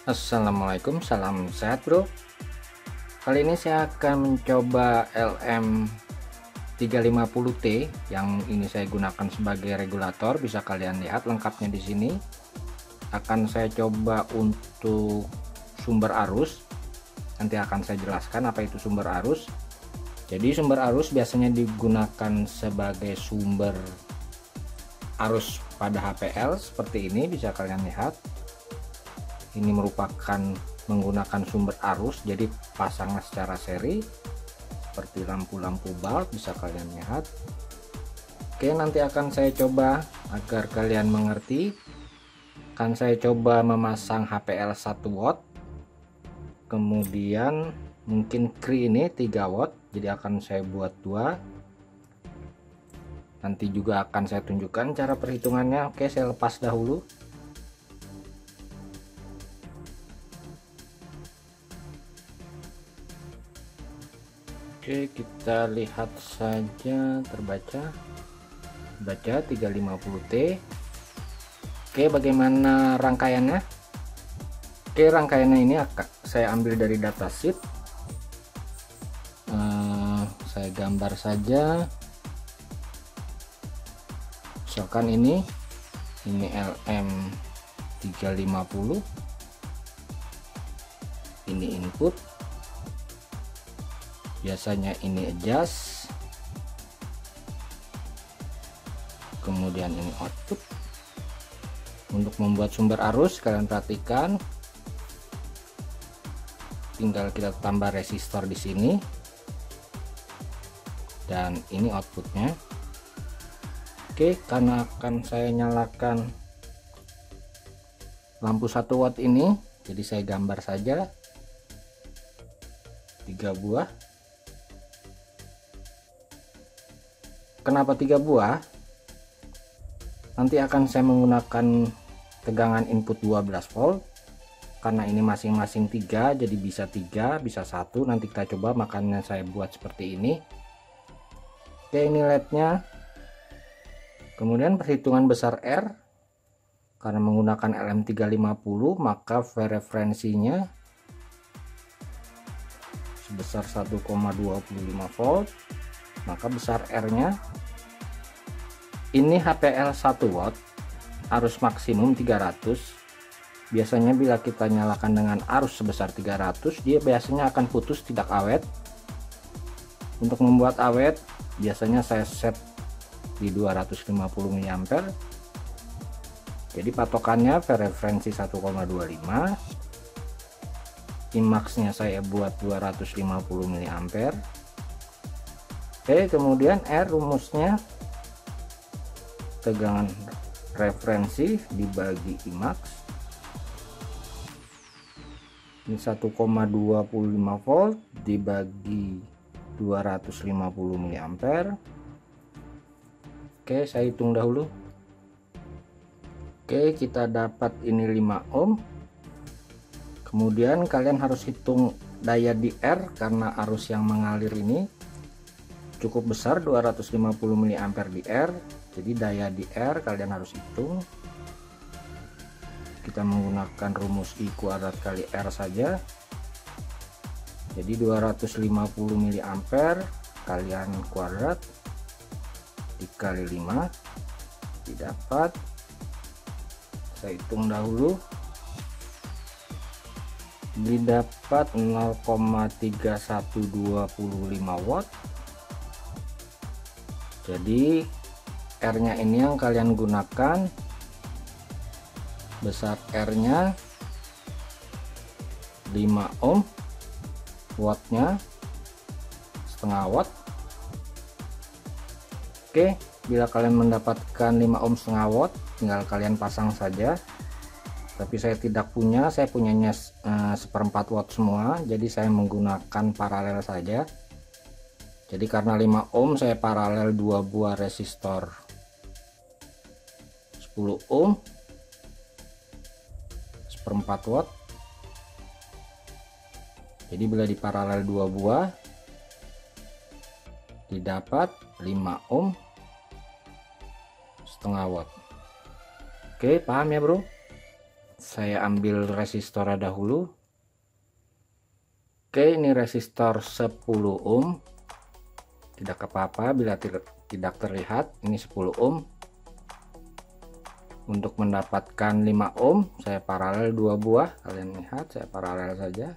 Assalamualaikum, salam sehat bro. Kali ini saya akan mencoba LM350T yang ini saya gunakan sebagai regulator. Bisa kalian lihat lengkapnya di sini. Akan saya coba untuk sumber arus. Nanti akan saya jelaskan apa itu sumber arus. Jadi sumber arus biasanya digunakan sebagai sumber arus pada HPL seperti ini, bisa kalian lihat. Ini merupakan menggunakan sumber arus, jadi pasangnya secara seri seperti lampu-lampu bulb, bisa kalian lihat. Oke, nanti akan saya coba agar kalian mengerti. Akan saya coba memasang HPL 1 watt, kemudian mungkin kri ini 3 watt, jadi akan saya buat 2. Nanti juga akan saya tunjukkan cara perhitungannya. Oke, saya lepas dahulu. Oke, kita lihat saja, terbaca 350T. Oke, bagaimana rangkaiannya? Oke, rangkaiannya ini saya ambil dari datasheet. Saya gambar saja. Misalkan ini LM350, ini input, biasanya ini adjust, kemudian ini output. Untuk membuat sumber arus, kalian perhatikan, tinggal kita tambah resistor di sini, dan ini outputnya. Oke, karena akan saya nyalakan lampu 1 watt ini, jadi saya gambar saja 3 buah. Kenapa 3 buah? Nanti akan saya menggunakan tegangan input 12 volt, karena ini masing-masing 3, jadi bisa 3 bisa 1. Nanti kita coba, makanya saya buat seperti ini. Oke, ini LED-nya. Kemudian perhitungan besar R, karena menggunakan LM350 maka referensinya sebesar 1,25 volt, maka besar R nya ini HPL 1 watt, arus maksimum 300. Biasanya bila kita nyalakan dengan arus sebesar 300, dia biasanya akan putus, tidak awet. Untuk membuat awet biasanya saya set di 250 mA. Jadi patokannya referensi 1,25. Imax-nya saya buat 250 mA. Oke, kemudian R rumusnya tegangan referensi dibagi Imax. Ini 1,25 volt dibagi 250 mA. Oke, saya hitung dahulu. Oke, kita dapat ini 5 ohm. Kemudian kalian harus hitung daya di R, karena arus yang mengalir ini cukup besar, 250 mA di R. Jadi daya di R kalian harus hitung. Kita menggunakan rumus I kuadrat kali R saja. Jadi 250 mA kalian kuadrat dikali 5 didapat, saya hitung dahulu, didapat 0,3125 watt. Jadi R nya ini yang kalian gunakan, besar R nya 5 ohm, wattnya setengah watt. Oke, bila kalian mendapatkan 5 ohm setengah watt, tinggal kalian pasang saja. Tapi saya tidak punya, saya punyanya 1/4 watt semua, jadi saya menggunakan paralel saja. Jadi karena 5 ohm, saya paralel 2 buah resistor 10 ohm 1/4 watt. Jadi bila diparalel 2 buah didapat 5 ohm setengah watt. Oke, paham ya bro? Saya ambil resistor dahulu. Oke, ini resistor 10 ohm. Tidak apa-apa bila tidak terlihat. Ini 10 ohm. Untuk mendapatkan 5 ohm, saya paralel 2 buah. Kalian lihat, saya paralel saja.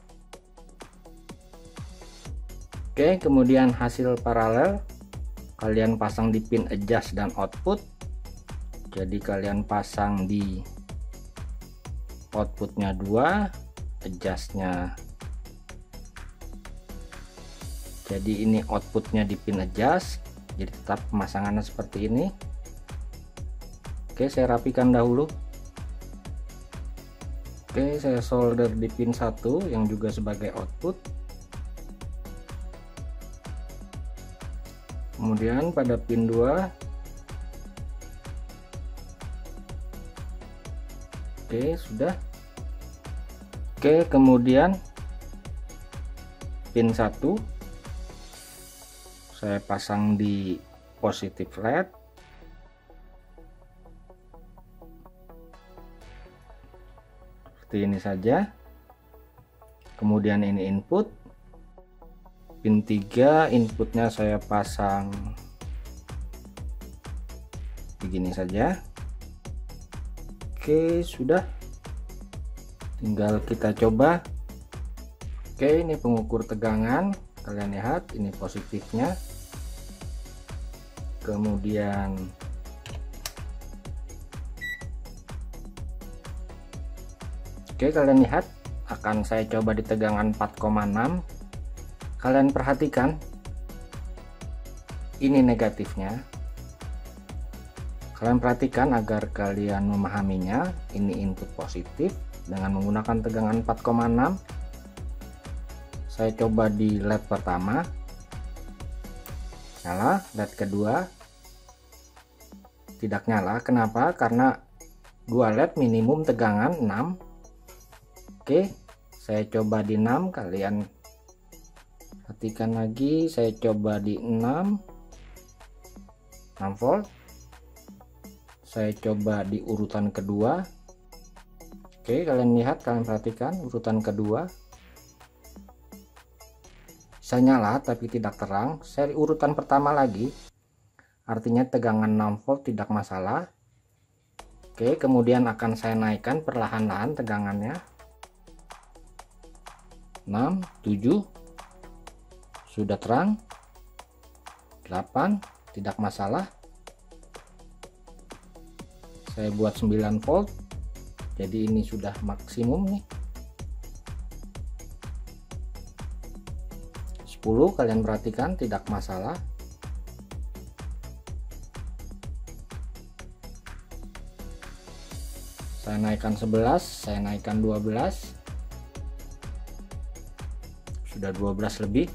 Oke, kemudian hasil paralel kalian pasang di pin adjust dan output. Jadi kalian pasang di outputnya 2, adjustnya. Jadi ini outputnya di pin adjust, jadi tetap pemasangannya seperti ini. Oke, saya rapikan dahulu. Oke, saya solder di pin 1 yang juga sebagai output. Kemudian pada pin 2. Oke, sudah. Oke, kemudian pin 1 saya pasang di positif LED. Seperti ini saja. Kemudian ini input. Pin 3 inputnya saya pasang begini saja. Oke, sudah. Tinggal kita coba. Oke, ini pengukur tegangan. Kalian lihat, ini positifnya. Kemudian oke, kalian lihat akan saya coba di tegangan 4,6. Kalian perhatikan, ini negatifnya. Kalian perhatikan agar kalian memahaminya. Ini input positif dengan menggunakan tegangan 4,6. Saya coba di LED pertama, nyala. LED kedua tidak nyala. Kenapa? Karena dua LED minimum tegangan 6. Oke, saya coba di 6. Kalian perhatikan lagi, saya coba di 6 volt. Saya coba di urutan kedua. Oke, kalian lihat, kalian perhatikan urutan kedua bisa nyala tapi tidak terang. Saya di urutan pertama lagi, artinya tegangan 6 volt tidak masalah. Oke, kemudian akan saya naikkan perlahan-lahan tegangannya. 6, 7 sudah terang. 8 tidak masalah. Saya buat 9 volt, jadi ini sudah maksimum nih. 10 kalian perhatikan tidak masalah. Saya naikkan 11, saya naikkan 12, sudah 12 lebih.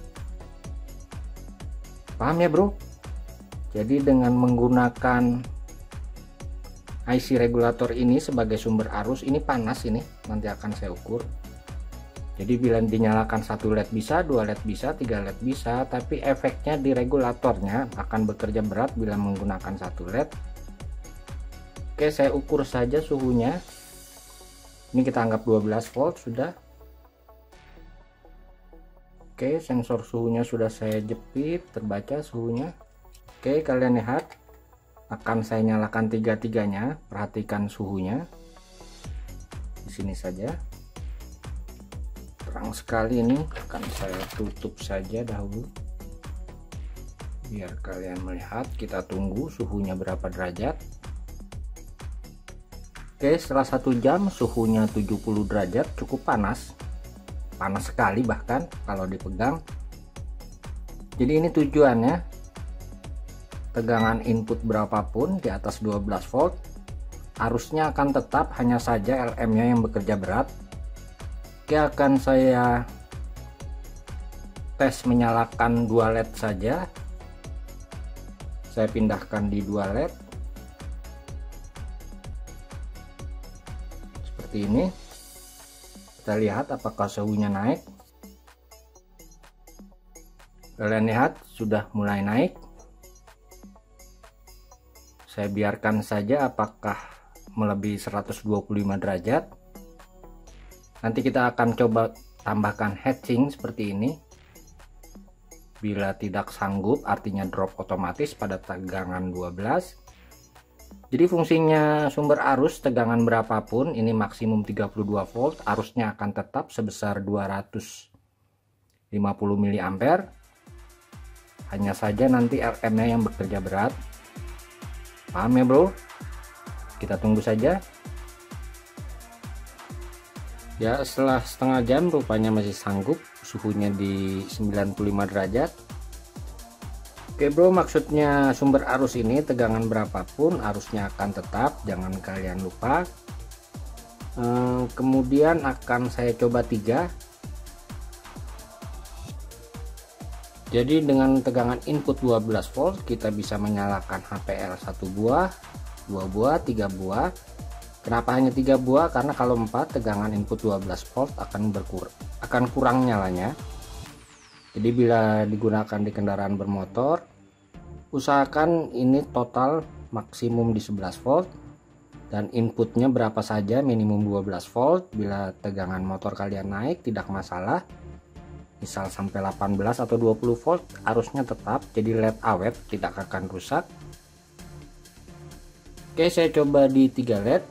Paham ya bro? Jadi dengan menggunakan IC regulator ini sebagai sumber arus, ini panas, ini nanti akan saya ukur. Jadi bila dinyalakan 1 LED bisa, 2 LED bisa, 3 LED bisa, tapi efeknya di regulatornya akan bekerja berat bila menggunakan 1 LED. Oke, saya ukur saja suhunya. Ini kita anggap 12 volt sudah. Oke, sensor suhunya sudah saya jepit, terbaca suhunya. Oke, kalian lihat, akan saya nyalakan tiga-tiganya. Perhatikan suhunya di sini saja, terang sekali. Ini akan saya tutup saja dahulu biar kalian melihat. Kita tunggu suhunya berapa derajat. Oke, setelah 1 jam suhunya 70 derajat, cukup panas sekali bahkan kalau dipegang. Jadi ini tujuannya, tegangan input berapapun di atas 12 volt, arusnya akan tetap, hanya saja LM nya yang bekerja berat. Oke, akan saya tes menyalakan 2 LED saja. Saya pindahkan di 2 LED seperti ini. Kita lihat apakah suhunya naik. Kalian lihat sudah mulai naik. Saya biarkan saja apakah melebihi 125 derajat. Nanti kita akan coba tambahkan heatsink seperti ini. Bila tidak sanggup, artinya drop otomatis pada tegangan 12. Jadi fungsinya sumber arus tegangan berapapun, ini maksimum 32 volt, arusnya akan tetap sebesar 250 mA. Hanya saja nanti RM-nya yang bekerja berat. Paham ya bro? Kita tunggu saja. Ya, setelah setengah jam rupanya masih sanggup, suhunya di 95 derajat. Oke bro, maksudnya sumber arus ini tegangan berapapun arusnya akan tetap, jangan kalian lupa. Kemudian akan saya coba 3. Jadi dengan tegangan input 12 volt kita bisa menyalakan HPL 1 buah, 2 buah, 3 buah. Kenapa hanya 3 buah? Karena kalau 4 tegangan input 12 volt akan kurang nyalanya. Jadi bila digunakan di kendaraan bermotor, usahakan ini total maksimum di 11 volt dan inputnya berapa saja, minimum 12 volt. Bila tegangan motor kalian naik tidak masalah, misal sampai 18 atau 20 volt, arusnya tetap, jadi LED awet, tidak akan rusak. Oke, saya coba di 3 LED.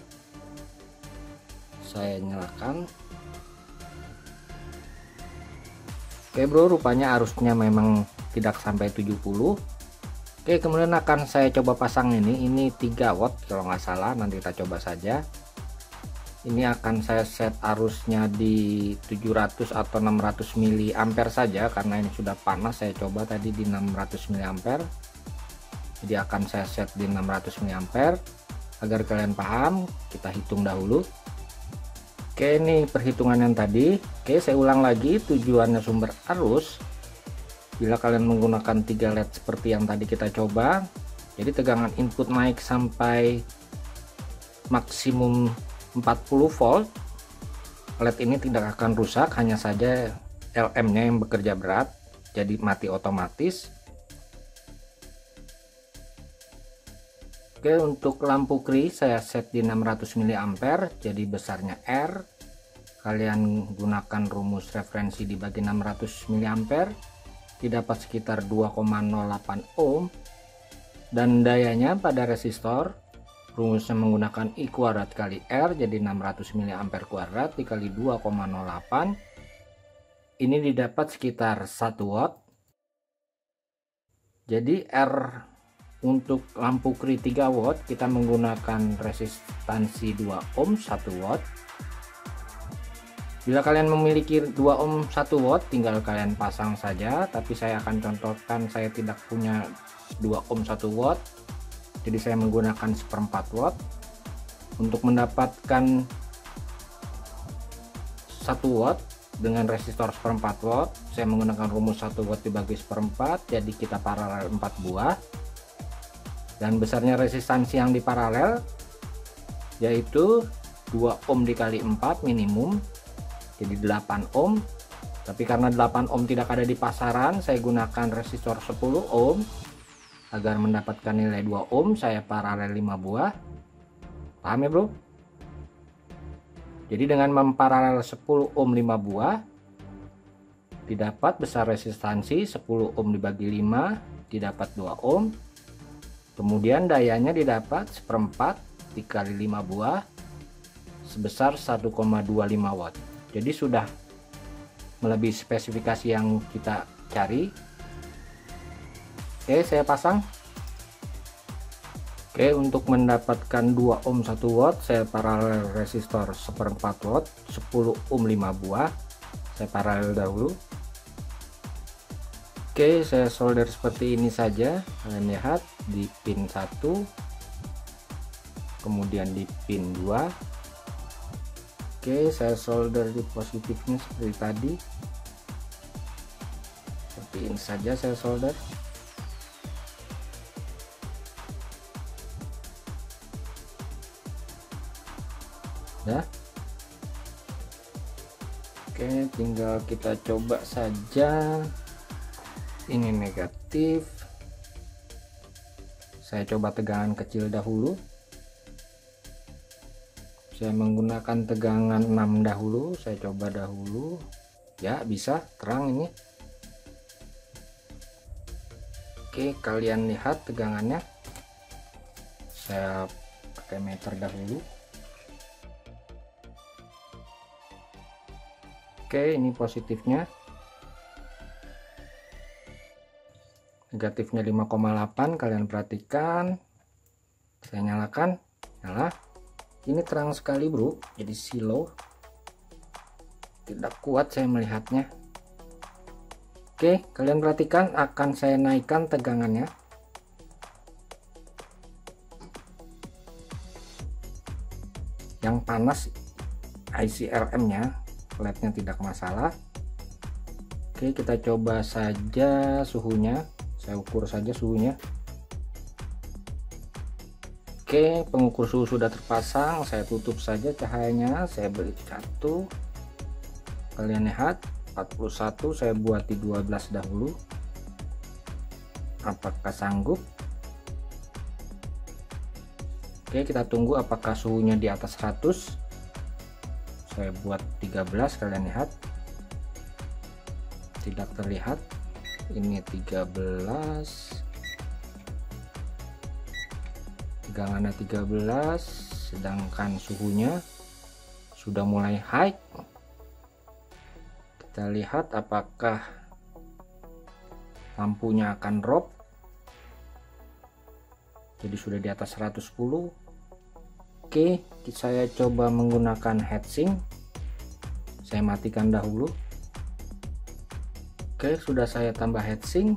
Saya nyalakan. Oke bro, rupanya arusnya memang tidak sampai 70. Oke, kemudian akan saya coba pasang ini 3 watt kalau nggak salah, nanti kita coba saja. Ini akan saya set arusnya di 700 atau 600 mA saja, karena ini sudah panas. Saya coba tadi di 600 mA, jadi akan saya set di 600 mA. Agar kalian paham, kita hitung dahulu. Oke, ini perhitungan yang tadi. Oke, saya ulang lagi. Tujuannya sumber arus, bila kalian menggunakan 3 LED seperti yang tadi kita coba, jadi tegangan input naik sampai maksimum 40 volt, LED ini tidak akan rusak, hanya saja LM nya yang bekerja berat, jadi mati otomatis. Oke, untuk lampu kri saya set di 600 mA, jadi besarnya R. Kalian gunakan rumus referensi dibagi 600 mA, didapat sekitar 2,08 ohm. Dan dayanya pada resistor, rumusnya menggunakan I kuadrat kali R, jadi 600 mA kuadrat dikali 2,08. Ini didapat sekitar 1 watt. Jadi R untuk lampu kri 3 watt kita menggunakan resistansi 2 ohm 1 watt. Bila kalian memiliki 2 ohm 1 watt tinggal kalian pasang saja, tapi saya akan contohkan saya tidak punya 2 ohm 1 watt, jadi saya menggunakan 1/4 watt. Untuk mendapatkan 1 watt dengan resistor 1/4 watt, saya menggunakan rumus 1 watt dibagi 1/4, jadi kita paralel 4 buah. Dan besarnya resistansi yang di paralel yaitu 2 ohm dikali 4 minimum, jadi 8 ohm. Tapi karena 8 ohm tidak ada di pasaran, saya gunakan resistor 10 ohm. Agar mendapatkan nilai 2 ohm saya paralel 5 buah. Paham ya bro? Jadi dengan memparalel 10 ohm 5 buah, didapat besar resistansi 10 ohm dibagi 5, didapat 2 ohm. Kemudian dayanya didapat 1/4 dikali 5 buah sebesar 1,25 watt. Jadi sudah melebihi spesifikasi yang kita cari. Oke, saya pasang. Oke, untuk mendapatkan 2 ohm 1 watt saya paralel resistor 1/4 watt 10 ohm 5 buah. Saya paralel dahulu. Oke, saya solder seperti ini saja. Kalian lihat di pin 1, kemudian di pin 2. Oke, saya solder di positifnya seperti tadi. Seperti ini saja saya solder. Nah, oke, tinggal kita coba saja. Ini negatif, saya coba tegangan kecil dahulu. Saya menggunakan tegangan 6 dahulu, saya coba dahulu. Ya, bisa terang ini. Oke, kalian lihat tegangannya. Saya pakai meter dahulu. Oke, ini positifnya. Negatifnya 5,8, kalian perhatikan. Saya nyalakan, nyala. Ini terang sekali bro, jadi silo. Tidak kuat saya melihatnya. Oke, kalian perhatikan, akan saya naikkan tegangannya. Yang panas ICRM nya, LED-nya tidak masalah. Oke, kita coba saja suhunya. Saya ukur saja suhunya. Oke, pengukur suhu sudah terpasang. Saya tutup saja cahayanya. Saya beri 1. Kalian lihat 41, saya buat di 12 dahulu. Apakah sanggup? Oke, kita tunggu apakah suhunya di atas 100. Saya buat 13, kalian lihat. Tidak terlihat. Ini 13. Tegangannya 13, sedangkan suhunya sudah mulai high. Kita lihat apakah lampunya akan drop. Jadi sudah di atas 110. Oke, saya coba menggunakan heatsink. Saya matikan dahulu. Oke, sudah saya tambah heatsink.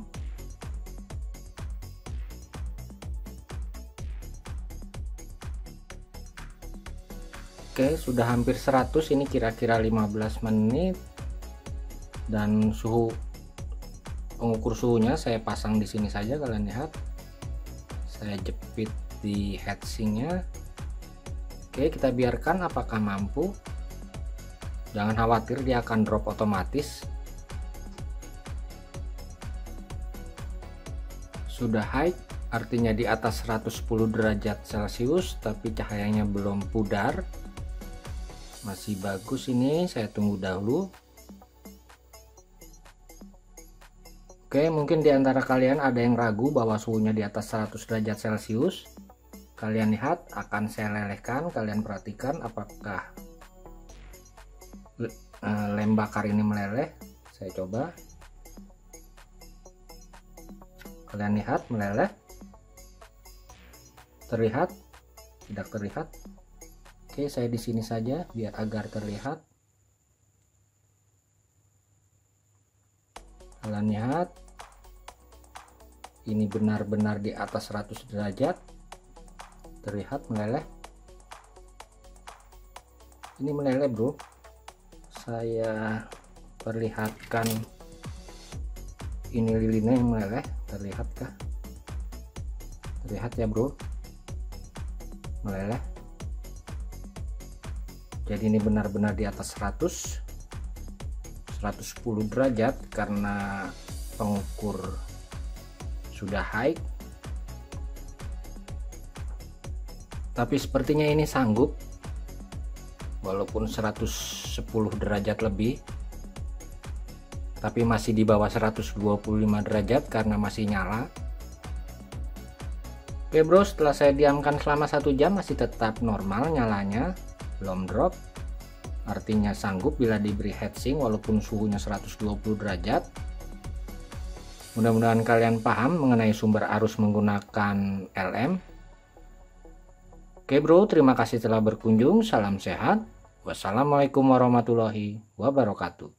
Oke, sudah hampir 100, ini kira-kira 15 menit. Dan suhu pengukur suhunya saya pasang di sini saja, kalian lihat. Saya jepit di heatsinknya. Oke, kita biarkan apakah mampu. Jangan khawatir, dia akan drop otomatis. Sudah high, artinya di atas 110 derajat Celcius, tapi cahayanya belum pudar. Masih bagus ini, saya tunggu dahulu. Oke, mungkin di antara kalian ada yang ragu bahwa suhunya di atas 100 derajat Celcius. Kalian lihat, akan saya lelehkan. Kalian perhatikan apakah lem bakar ini meleleh. Saya coba. Kalian lihat meleleh. Terlihat? Tidak terlihat? Oke, saya di sini saja biar agar terlihat. Kalian lihat, ini benar-benar di atas 100 derajat. Terlihat meleleh. Ini meleleh bro. Saya perlihatkan ini lilinnya yang meleleh. Terlihatkah? Terlihat ya bro, meleleh. Jadi ini benar-benar di atas 110 derajat karena pengukur sudah high. Tapi sepertinya ini sanggup walaupun 110 derajat lebih, tapi masih di bawah 125 derajat karena masih nyala. Oke bro, setelah saya diamkan selama 1 jam masih tetap normal nyalanya, belum drop. Artinya sanggup bila diberi heatsink walaupun suhunya 120 derajat. Mudah-mudahan kalian paham mengenai sumber arus menggunakan LM. Oke bro, terima kasih telah berkunjung. Salam sehat. Wassalamualaikum warahmatullahi wabarakatuh.